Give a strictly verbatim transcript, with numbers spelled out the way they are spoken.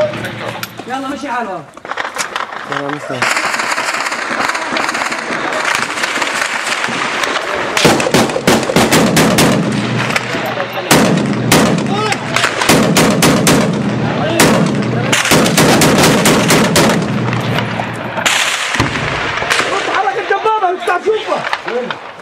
يلا مشي حالها. يلا مستر. حرك الدبابة، افتح شوفها.